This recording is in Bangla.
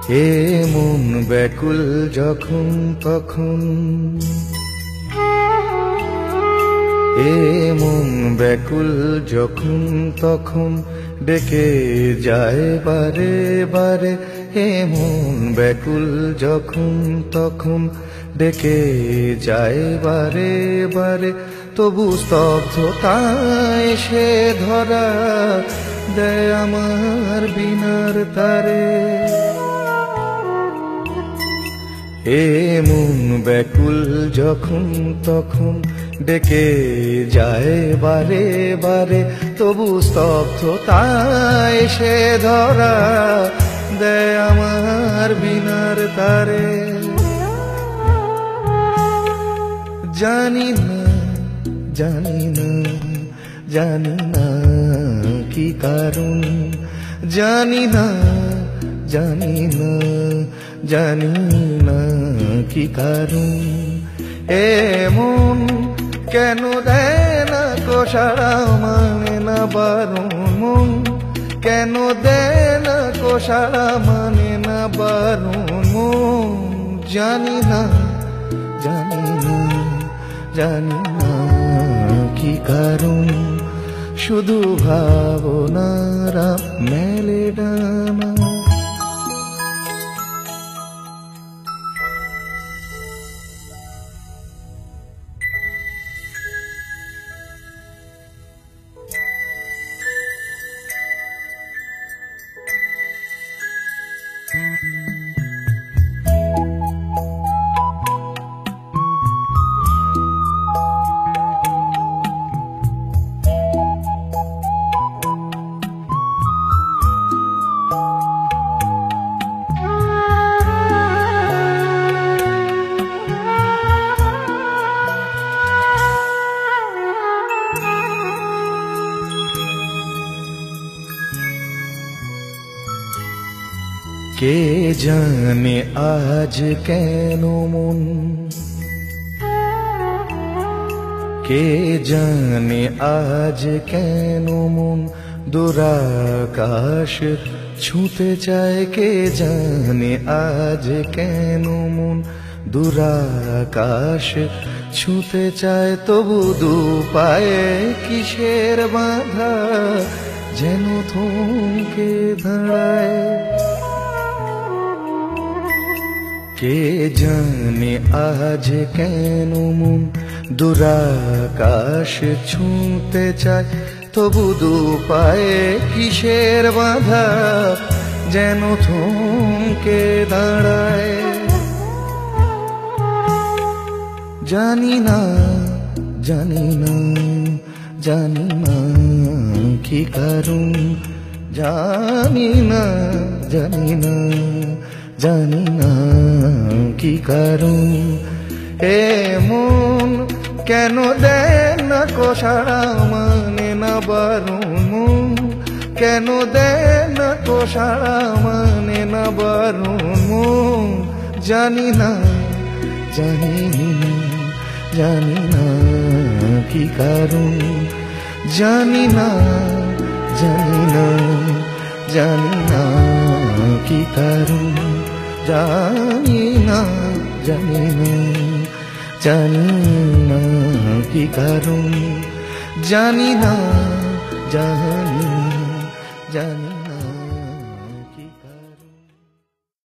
এ মন ব্যাকুল যখন তখন, এ মন ব্যাকুল যখন তখন ডেকে যায় বারে বারে। এ মন ব্যাকুল যখন তখন ডেকে যায় বারে বারে। তবু স্তব্ধতায় সে ধরা দেয় আমার বিনার তারে। এ মন ব্যাকুল যখন তখন ডেকে যায় বারে বারে। তবু স্তব্ধতায় সে ধরা দেয় আমার বিনার তারে। জানি না জানি না জানি না কি কারণ, জানি না জানি না জানি না কি কারণ। এমন কেন দেয় না কোষারা মানে না বারণ। মন কেন দেয় না কোষারা মানে না বারণ। মন জানি না জানি না জানি না কি কারণ। শুধু ভাবনারা মেলে ডানা। কে জানে আজ কেন মন, কে জানে আজ কেন মন দুরাকাশ ছুঁতে চায়। কে জানে আজ কেন মন দুরাকাশ ছুঁতে চায়। তবু দু পায়ে কিসের বাঁধা যেন থমকে দাঁড়ায়। কে জানে আজ কেন মন দুরাকাশ ছুঁতে চায়। তবু দু পায়ে কিসের বাঁধা যেন থমকে দাঁড়ায়। জানি না জানি না জানি না কি কারণ, জানি না জানি না জানি না কি কারণ। এ মন কেন দেয় না কোষারা মানে না বারণ। মন কেন দেয় না কোষারা মানে না বারণ। মন জানি না জানি না জানি না কি কারণ। জানি না জানি না জানি না কি কারণ। জানি না জানি না জানি না কি কারণ। জানি না জানি জানি